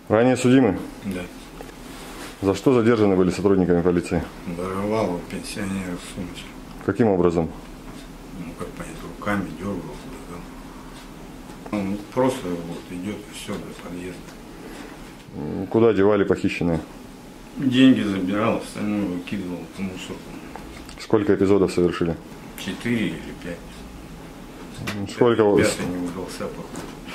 Ранее судимы? Да. За что задержаны были сотрудниками полиции? Воровал у пенсионера сумочку. Каким образом? Ну, как понять, руками дергал. Да. Он просто вот идет и все до подъезда. Куда девали похищенные? Деньги забирал, остальное выкидывал в мусорку. Сколько эпизодов совершили? 4 или 5. Сколько? Пятый не удался, походу.